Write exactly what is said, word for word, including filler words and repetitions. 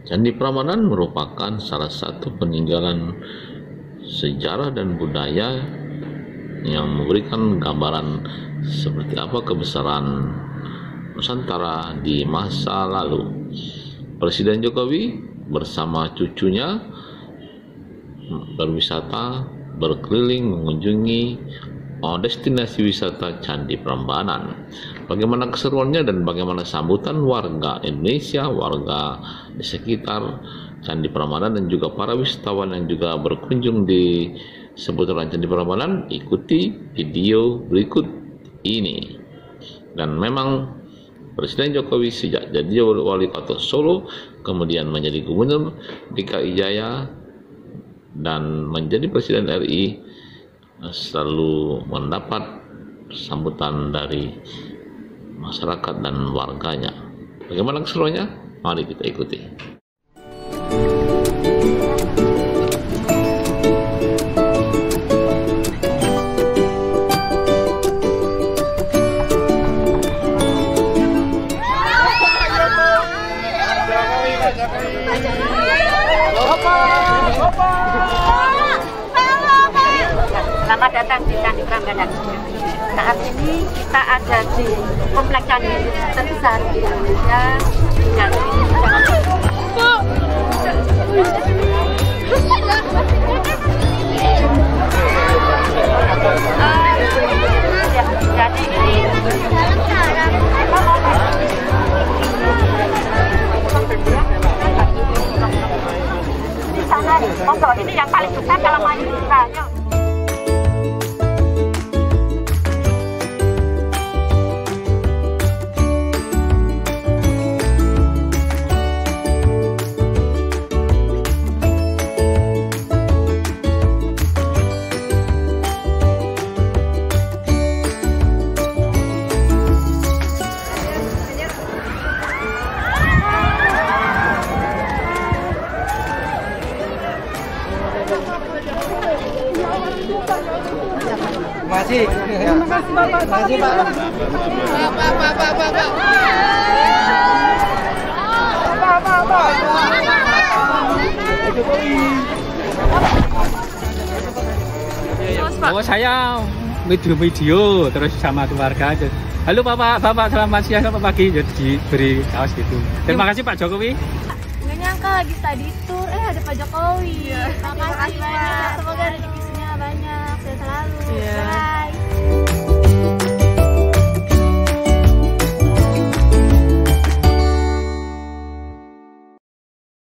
Candi Prambanan merupakan salah satu peninggalan sejarah dan budaya yang memberikan gambaran seperti apa kebesaran Nusantara di masa lalu. Presiden Jokowi bersama cucunya berwisata berkeliling mengunjungi oh, destinasi wisata Candi Prambanan. Bagaimana keseruannya dan bagaimana sambutan warga Indonesia, warga di sekitar Candi Prambanan dan juga para wisatawan yang juga berkunjung di seputaran Candi Prambanan, ikuti video berikut ini. Dan memang Presiden Jokowi sejak jadi wali kota Solo, kemudian menjadi gubernur D K I Jaya dan menjadi Presiden R I, selalu mendapat sambutan dari masyarakat dan warganya. Bagaimana keseruannya? Mari kita ikuti. Selamat datang di Candi Prambanan. Saat ini kita ada di kompleks candi terbesar di Indonesia. Jadi ini di sana nih, monggo ini yang paling besar kalau mau bisa. Yuk. Masih. Terima kasih Bapak. Masih Pak. Bapak, Bapak, Bapak, Bapak. Bapak, Bapak. Oh, saya video-video terus sama keluarga aja. Halo Bapak, Bapak selamat siang, selamat pagi. Jadi diberi kaos gitu. Terima kasih Pak Jokowi. Nggak nyangka lagi study tour, eh ada Pak Jokowi. Terima kasih banyak. Semoga rezekinya banyak, sehat selalu. Yeah. Bye.